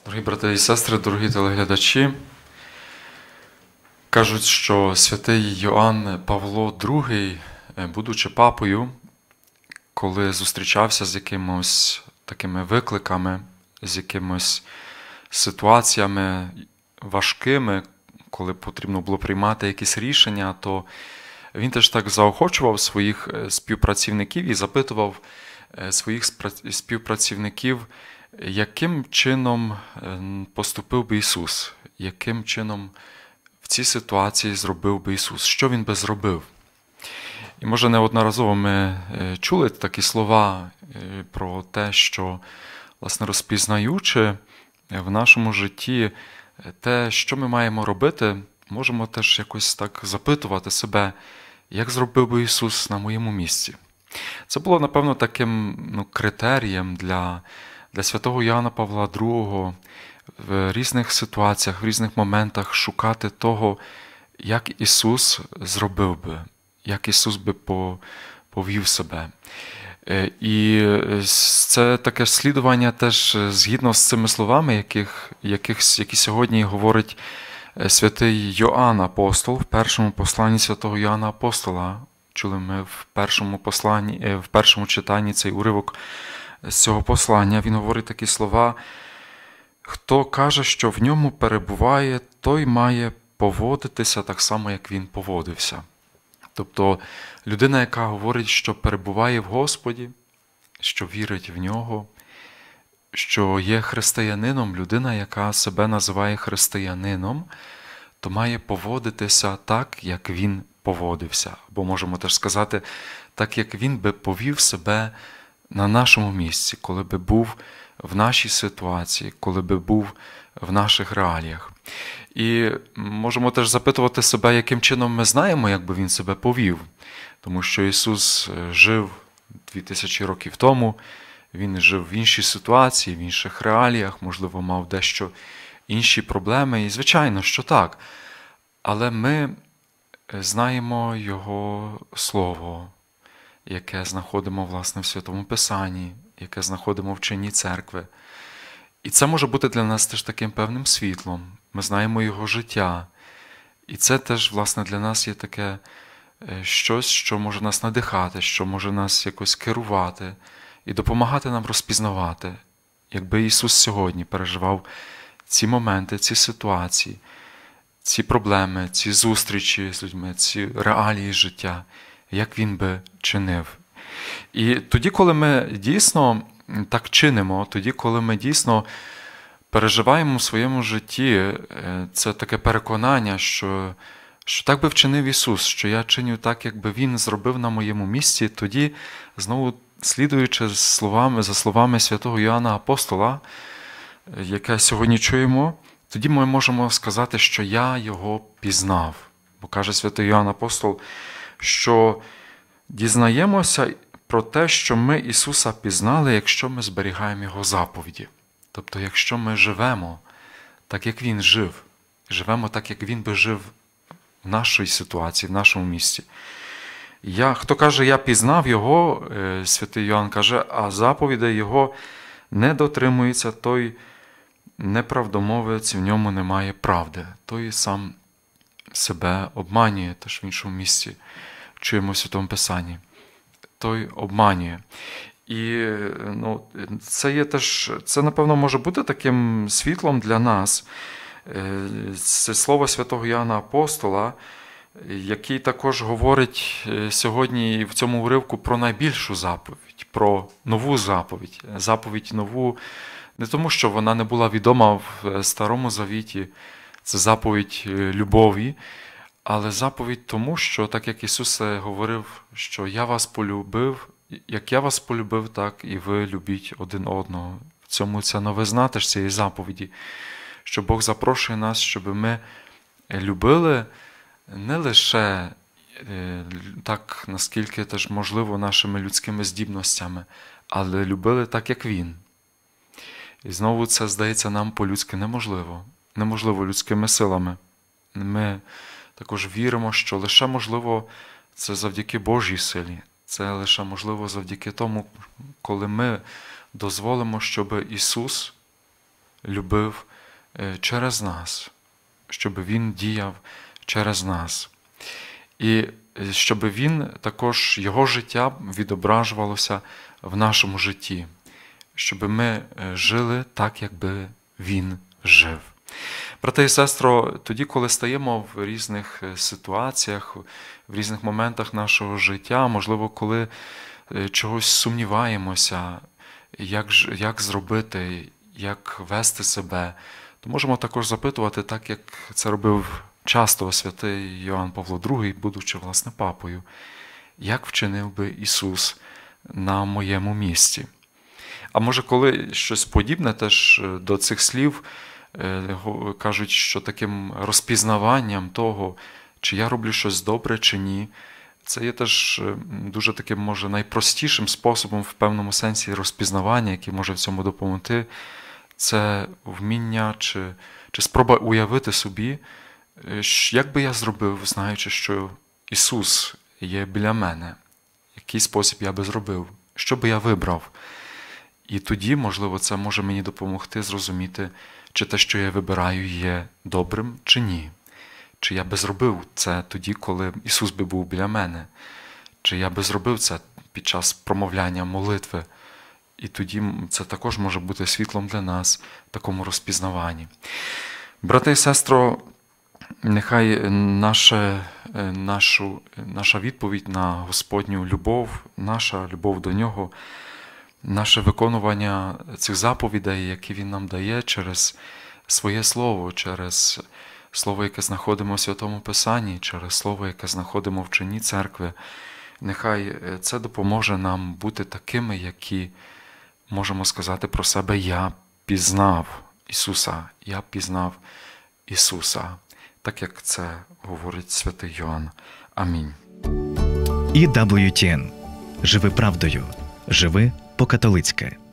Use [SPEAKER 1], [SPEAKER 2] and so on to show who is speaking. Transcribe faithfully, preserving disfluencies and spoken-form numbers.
[SPEAKER 1] Дорогі брати і сестри, дорогі телеглядачі, кажуть, що святий Йоанн Павло другий, будучи папою, коли зустрічався з якимось такими викликами, з якимось ситуаціями важкими, коли потрібно було приймати якісь рішення, то він теж так заохочував своїх співпрацівників і запитував своїх співпрацівників, яким чином поступив би Ісус, яким чином в цій ситуації зробив би Ісус, що Він би зробив. І, може, неодноразово ми чули такі слова про те, що, власне, розпізнаючи в нашому житті те, що ми маємо робити, можемо теж якось так запитувати себе, як зробив би Ісус на моєму місці. Це було, напевно, таким ну, критерієм для, для святого Йоанна Павла другого в різних ситуаціях, в різних моментах шукати того, як Ісус зробив би, як Ісус би повів себе. І це таке слідування теж згідно з цими словами, яких, яких, які сьогодні говорить святий Йоанн Апостол в першому посланні святого Йоанна Апостола. Чули ми в першому посланні, в першому читанні цей уривок з цього послання. Він говорить такі слова: «Хто каже, що в ньому перебуває, той має поводитися так само, як він поводився». Тобто людина, яка говорить, що перебуває в Господі, що вірить в Нього, що є християнином, людина, яка себе називає християнином, то має поводитися так, як він поводився. Або можемо теж сказати, так, як він би повів себе на нашому місці, коли би був в нашій ситуації, коли би був в наших реаліях. І можемо теж запитувати себе, яким чином ми знаємо, як би він себе повів. Тому що Ісус жив дві тисячі років тому, Він жив в іншій ситуації, в інших реаліях, можливо, мав дещо інші проблеми. І звичайно, що так. Але ми знаємо Його Слово, яке знаходимо, власне, в Святому Писанні, яке знаходимо в вченні церкви. І це може бути для нас теж таким певним світлом. Ми знаємо Його життя. І це теж, власне, для нас є таке щось, що може нас надихати, що може нас якось керувати і допомагати нам розпізнавати, якби Ісус сьогодні переживав ці моменти, ці ситуації, ці проблеми, ці зустрічі з людьми, ці реалії життя, як Він би чинив. І тоді, коли ми дійсно так чинимо, тоді, коли ми дійсно переживаємо в своєму житті це таке переконання, що, що так би вчинив Ісус, що я чиню так, якби Він зробив на моєму місці, тоді, знову слідуючи за словами, за словами святого Йоанна Апостола, яке сьогодні чуємо, тоді ми можемо сказати, що я Його пізнав. Бо каже святий Йоанн Апостол, що дізнаємося про те, що ми Ісуса пізнали, якщо ми зберігаємо Його заповіді. Тобто, якщо ми живемо так, як Він жив, живемо так, як Він би жив в нашій ситуації, в нашому місці. Я, хто каже, я пізнав Його, святий Йоанн каже, а заповідей Його не дотримується, той неправдомовець, в ньому немає правди. Той сам себе обманює, теж в іншому місці чуємо в Святому Писанні. Той обманює. І ну, це є теж, це, напевно, може бути таким світлом для нас. Це слово святого Йоанна Апостола, який також говорить сьогодні в цьому уривку про найбільшу заповідь, про нову заповідь. Заповідь нову не тому, що вона не була відома в Старому Завіті, це заповідь любові, але заповідь тому, що так як Ісус говорив, що я вас полюбив, як я вас полюбив, так і ви любіть один одного. В цьому ця новизна теж цієї заповіді, що Бог запрошує нас, щоб ми любили не лише так, наскільки теж можливо нашими людськими здібностями, але любили так, як Він. І знову це, здається, нам по-людськи неможливо. Неможливо людськими силами. Ми також віримо, що лише можливо це завдяки Божій силі. Це лише можливо завдяки тому, коли ми дозволимо, щоб Ісус любив через нас, щоб Він діяв через нас. І щоб Він також, Його життя відображувалося в нашому житті, щоб ми жили так, якби Він жив. Брати і сестро, тоді, коли стаємо в різних ситуаціях, в різних моментах нашого життя, можливо, коли чогось сумніваємося, як, як зробити, як вести себе, то можемо також запитувати, так як це робив часто святий Йоанн Павло другий, будучи, власне, папою, як вчинив би Ісус на моєму місці. А може, коли щось подібне теж до цих слів, кажуть, що таким розпізнаванням того, чи я роблю щось добре, чи ні, це є теж дуже таким, може, найпростішим способом в певному сенсі розпізнавання, який може в цьому допомогти, це вміння чи, чи спроба уявити собі, як би я зробив, знаючи, що Ісус є біля мене, який спосіб я би зробив, що би я вибрав. І тоді, можливо, це може мені допомогти зрозуміти, чи те, що я вибираю, є добрим, чи ні. Чи я би зробив це тоді, коли Ісус би був біля мене. Чи я би зробив це під час промовляння молитви. І тоді це також може бути світлом для нас в такому розпізнаванні. Брати і сестро, нехай наша, нашу, наша відповідь на Господню любов, наша любов до Нього, наше виконування цих заповідей, які Він нам дає через своє Слово, через Слово, яке знаходимо в Святому Писанні, через Слово, яке знаходимо в вченні церкви, нехай це допоможе нам бути такими, які можемо сказати про себе: «Я пізнав Ісуса, я пізнав Ісуса», так як це говорить святий Йоанн. Амінь.
[SPEAKER 2] і дабл ю ті ен. Живи правдою. Живи по-католицьки.